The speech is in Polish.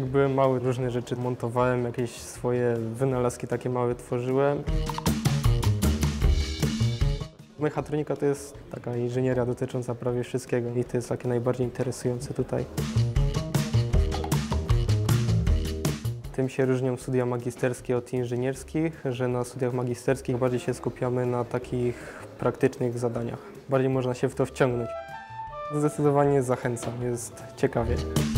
Jak byłem mały, różne rzeczy montowałem, jakieś swoje wynalazki takie małe tworzyłem. Mechatronika to jest taka inżynieria dotycząca prawie wszystkiego i to jest takie najbardziej interesujące tutaj. Tym się różnią studia magisterskie od inżynierskich, że na studiach magisterskich bardziej się skupiamy na takich praktycznych zadaniach. Bardziej można się w to wciągnąć. Zdecydowanie zachęcam, jest ciekawie.